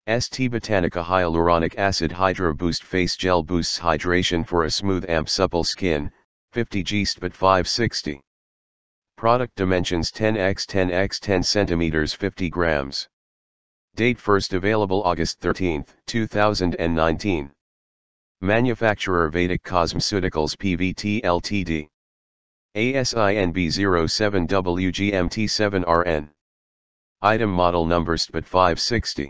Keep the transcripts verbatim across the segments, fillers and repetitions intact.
St. Botanica Hyaluronic Acid Hydro Boost Face Gel boosts hydration for a smooth and supple skin, fifty grams but five sixty. Product dimensions ten by ten by ten centimeters, fifty grams. Date first available August thirteenth, two thousand nineteen. Manufacturer Vedic Cosmeceuticals P V T Ltd. A S I N B zero seven W G M T seven R N. Item model number S T B T five sixty.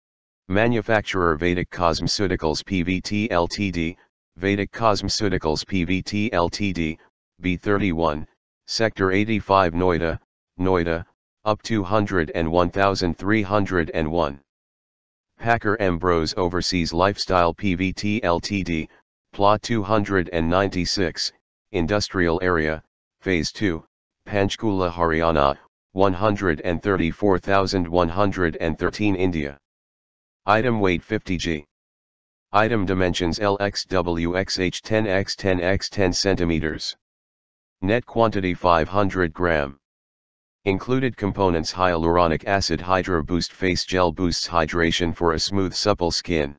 Manufacturer Vedic Cosmeceuticals P V T Ltd. Vedic Cosmeceuticals P V T Ltd. B thirty-one, Sector eighty-five Noida, Noida, up two hundred one thousand three hundred one. Packer Ambrose Overseas Lifestyle P V T Ltd. Plot two ninety-six, Industrial Area, Phase two, Panchkula Haryana, one hundred thirty-four thousand one hundred thirteen India. Item weight fifty grams. Item dimensions L by W by ten by ten by ten centimeters. Net quantity five hundred grams. Included components: hyaluronic acid Hydro Boost Face Gel boosts hydration for a smooth supple skin.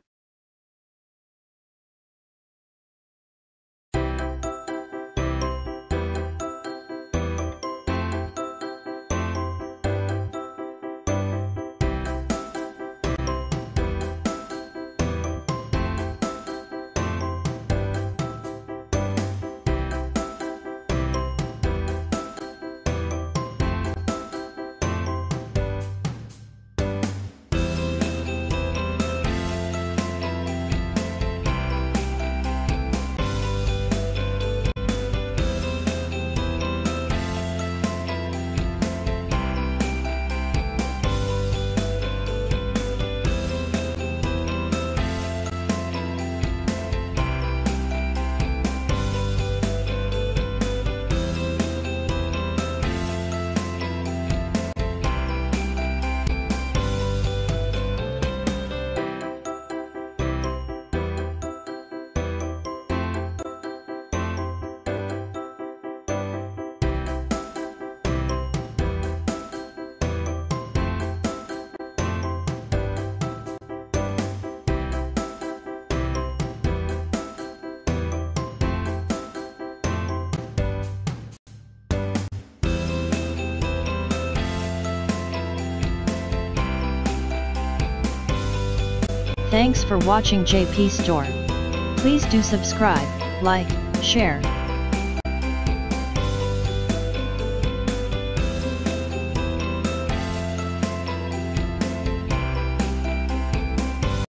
Thanks for watching J P Store. Please do subscribe, like, share,